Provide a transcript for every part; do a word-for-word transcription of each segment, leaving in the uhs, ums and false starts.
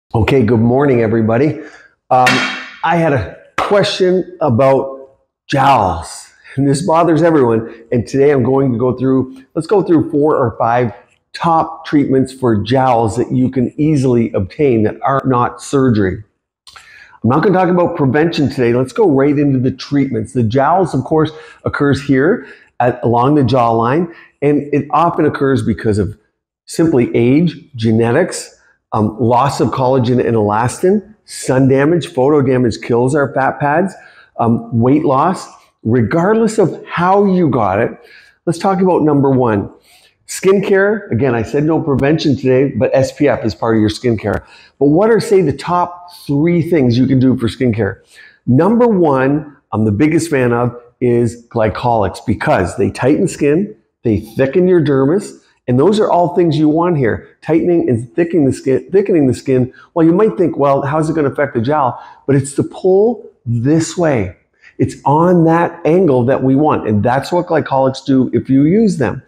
Okay, good morning, everybody. Um, I had a question about jowls, and this bothers everyone. And today I'm going to go through, let's go through four or five top treatments for jowls that you can easily obtain that are not surgery. I'm not going to talk about prevention today. Let's go right into the treatments. The jowls, of course, occurs here at, along the jawline, and it often occurs because of simply age, genetics, Um, loss of collagen and elastin, sun damage, photo damage kills our fat pads, um, weight loss, regardless of how you got it. Let's talk about number one. Skincare. Again, I said no prevention today, but S P F is part of your skincare. But what are, say, the top three things you can do for skincare? Number one, I'm the biggest fan of, is glycolics because they tighten skin, they thicken your dermis, and those are all things you want here. Tightening and thickening the skin, thickening the skin. Well, you might think, well, how's it going to affect the jowl? But it's to pull this way. It's on that angle that we want. And that's what glycolics do if you use them.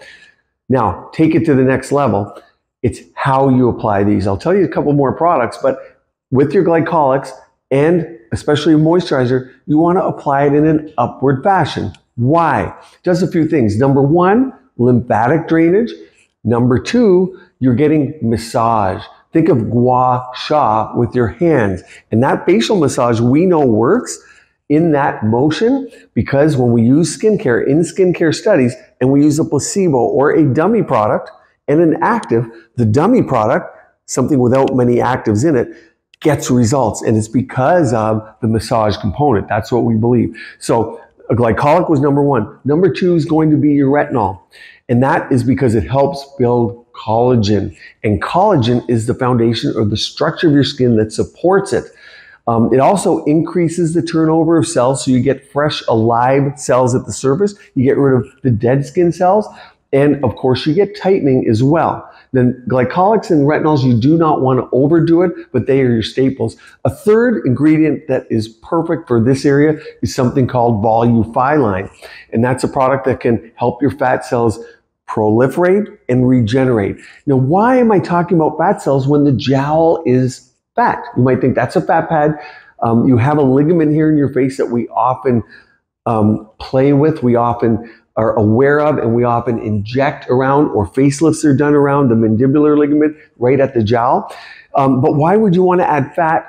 Now, take it to the next level. It's how you apply these. I'll tell you a couple more products, but with your glycolics and especially moisturizer, you want to apply it in an upward fashion. Why? It does a few things. Number one, lymphatic drainage. Number two, you're getting massage. Think of gua sha with your hands. And that facial massage we know works in that motion because when we use skincare in skincare studies and we use a placebo or a dummy product and an active, the dummy product, something without many actives in it, gets results. And it's because of the massage component. That's what we believe. So a glycolic was number one. Number two is going to be your retinol. And that is because it helps build collagen. And collagen is the foundation or the structure of your skin that supports it. Um, it also increases the turnover of cells, so you get fresh, alive cells at the surface. You get rid of the dead skin cells. And of course, you get tightening as well. Then glycolics and retinols, you do not want to overdo it, but they are your staples. A third ingredient that is perfect for this area is something called volufiline. And that's a product that can help your fat cells proliferate and regenerate. Now, why am I talking about fat cells when the jowl is fat? You might think that's a fat pad. Um, you have a ligament here in your face that we often um, play with. We often are aware of, and we often inject around, or facelifts are done around the mandibular ligament right at the jowl. Um, but why would you want to add fat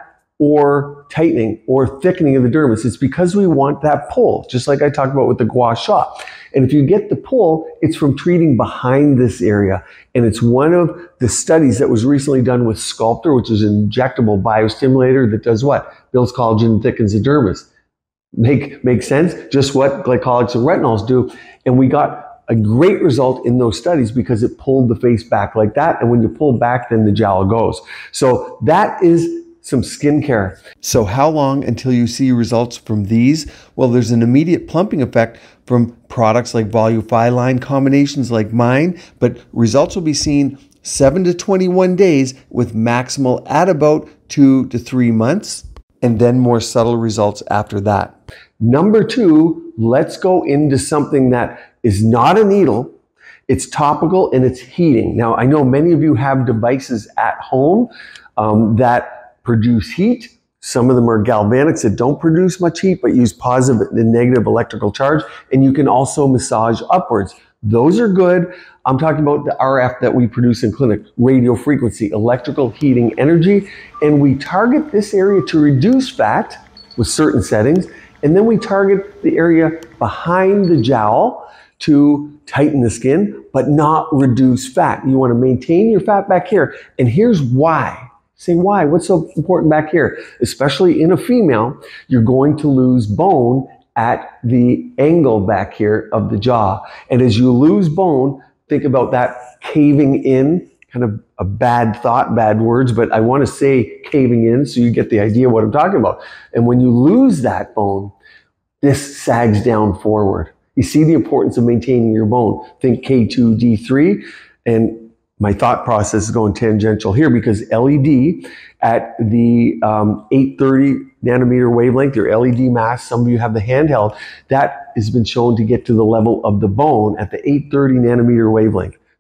or tightening or thickening of the dermis? It's because we want that pull, just like I talked about with the gua sha. And if you get the pull, it's from treating behind this area. And it's one of the studies that was recently done with Sculptor, which is an injectable biostimulator that does what? Builds collagen and thickens the dermis. Make, make sense? Just what glycolics and retinols do. And we got a great result in those studies because it pulled the face back like that. And when you pull back, then the jowl goes. So that is some skincare. So how long until you see results from these? Well, there's an immediate plumping effect from products like volufiline combinations like mine, but results will be seen seven to twenty-one days with maximal at about two to three months. And then more subtle results after that. Number two, let's go into something that is not a needle. It's topical and it's heating. Now, I know many of you have devices at home um, that produce heat. Some of them are galvanics that don't produce much heat, but use positive and negative electrical charge. And you can also massage upwards. Those are good. I'm talking about the R F that we produce in clinic, radio frequency, electrical heating energy. And we target this area to reduce fat with certain settings. And then we target the area behind the jowl to tighten the skin, but not reduce fat. You want to maintain your fat back here. And here's why. Say why? What's so important back here? Especially in a female, you're going to lose bone at the angle back here of the jaw. And as you lose bone, think about that caving in, kind of a bad thought, bad words, but I want to say caving in so you get the idea of what I'm talking about. And when you lose that bone, this sags down forward. You see the importance of maintaining your bone. Think K two D three, and my thought process is going tangential here because L E D at the um, eight thirty nanometer wavelength, your L E D mask, some of you have the handheld, that has been shown to get to the level of the bone at the eight thirty nanometer wavelength.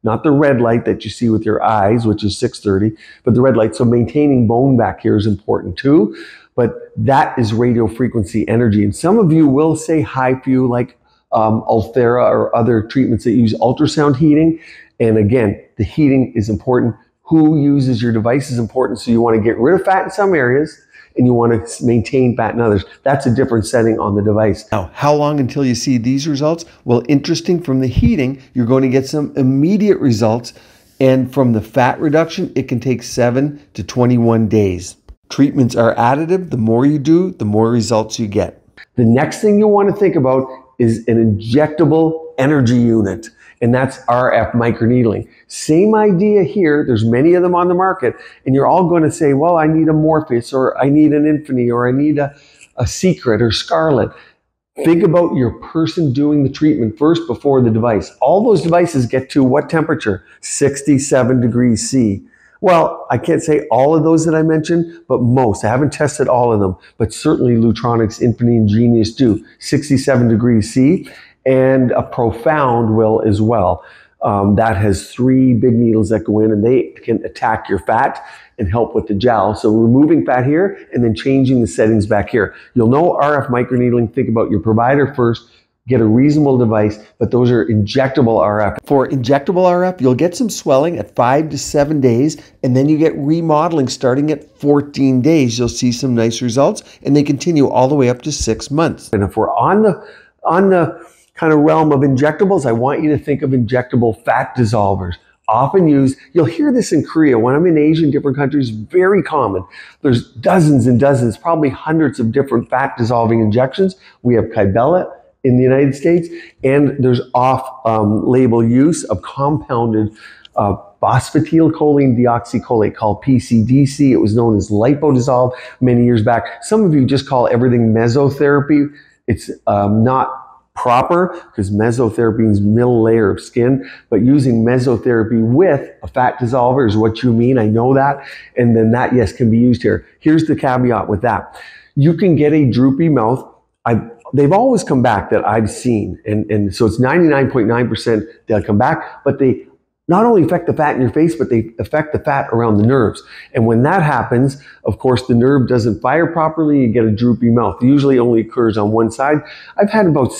not the red light that you see with your eyes, which is six thirty, but the red light. So maintaining bone back here is important too. But that is radio frequency energy. And some of you will say high few, like um, Ulthera or other treatments that use ultrasound heating. And again, the heating is important. Who uses your device is important. So you want to get rid of fat in some areas and you want to maintain fat in others. That's a different setting on the device. Now, how long until you see these results? Well, interesting, from the heating, you're going to get some immediate results. And from the fat reduction, it can take seven to twenty-one days. Treatments are additive. The more you do, the more results you get. The next thing you want to think about is an injectable energy unit, and that's R F microneedling. Same idea here. There's many of them on the market, and you're all going to say, well, I need a Morpheus, or I need an Infinity, or I need a, a Secret or Scarlet. Think about your person doing the treatment first before the device. All those devices get to what temperature? sixty-seven degrees C. Well, I can't say all of those that I mentioned, but most. I haven't tested all of them, but certainly Lutronics, Infinity, and Genius do. sixty-seven degrees C, and a Profound will as well. Um, that has three big needles that go in, and they can attack your fat and help with the jowl. So removing fat here and then changing the settings back here. You'll know R F microneedling. Think about your provider first. Get a reasonable device, but those are injectable R F. For injectable R F, you'll get some swelling at five to seven days, and then you get remodeling starting at fourteen days. You'll see some nice results, and they continue all the way up to six months. And if we're on the, on the kind of realm of injectables, I want you to think of injectable fat dissolvers. Often used, you'll hear this in Korea. When I'm in Asia, in different countries, very common. There's dozens and dozens, probably hundreds of different fat dissolving injections. We have Kybella in the United States, and there's off-label um, use of compounded uh, phosphatidylcholine deoxycholate called P C D C. It was known as lipodissolve many years back. Some of you just call everything mesotherapy. It's um, not proper, because mesotherapy means middle layer of skin, but using mesotherapy with a fat dissolver is what you mean. I know that. And then that, yes, can be used here. Here's the caveat with that. You can get a droopy mouth. I They've always come back that I've seen. And, and so it's ninety-nine point nine percent they'll come back, but they not only affect the fat in your face, but they affect the fat around the nerves. And when that happens, of course, the nerve doesn't fire properly, you get a droopy mouth. It usually only occurs on one side. I've had about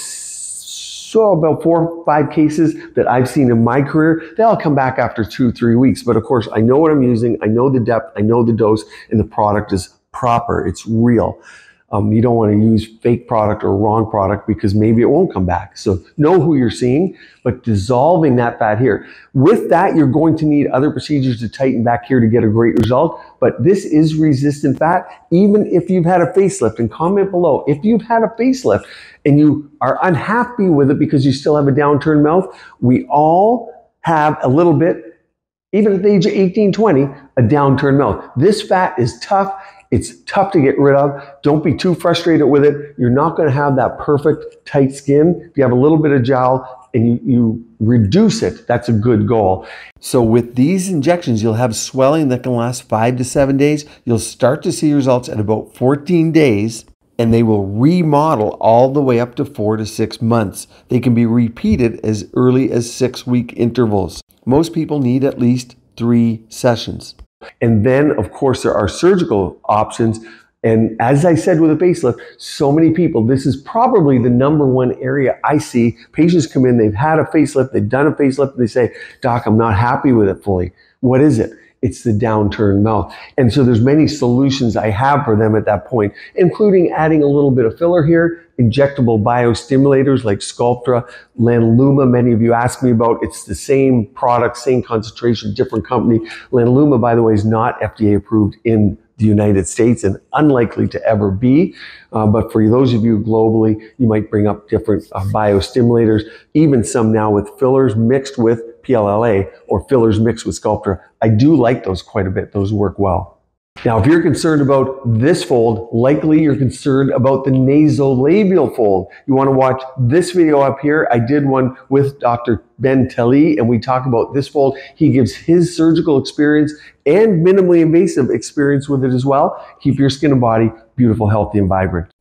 so about four or five cases that I've seen in my career. They all come back after two, three weeks. But of course, I know what I'm using, I know the depth, I know the dose, and the product is proper, it's real. Um, you don't want to use fake product or wrong product because maybe it won't come back. So know who you're seeing, but dissolving that fat here. With that, you're going to need other procedures to tighten back here to get a great result. But this is resistant fat, even if you've had a facelift. And comment below, if you've had a facelift and you are unhappy with it because you still have a downturned mouth, we all have a little bit, even at the age of eighteen, twenty, a downturned mouth. This fat is tough. It's tough to get rid of. Don't be too frustrated with it. You're not going to have that perfect tight skin. If you have a little bit of jowl and you, you reduce it, that's a good goal. So with these injections, you'll have swelling that can last five to seven days. You'll start to see results at about fourteen days, and they will remodel all the way up to four to six months. They can be repeated as early as six week intervals. Most people need at least three sessions. And then, of course, there are surgical options. And as I said with a facelift, so many people, this is probably the number one area I see. Patients come in, they've had a facelift, they've done a facelift, and they say, Doc, I'm not happy with it fully. What is it? It's the downturned mouth. And so there's many solutions I have for them at that point, including adding a little bit of filler here, injectable biostimulators like Sculptra, Lanaluma, many of you ask me about. It's the same product, same concentration, different company. Lanaluma, by the way, is not F D A approved in the United States and unlikely to ever be. Uh, but for those of you globally, you might bring up different uh, biostimulators, even some now with fillers mixed with P L L A or fillers mixed with Sculptra. I do like those quite a bit. Those work well. Now, if you're concerned about this fold, likely you're concerned about the nasolabial fold. You want to watch this video up here. I did one with Doctor Ben Tali, and we talk about this fold. He gives his surgical experience and minimally invasive experience with it as well. Keep your skin and body beautiful, healthy, and vibrant.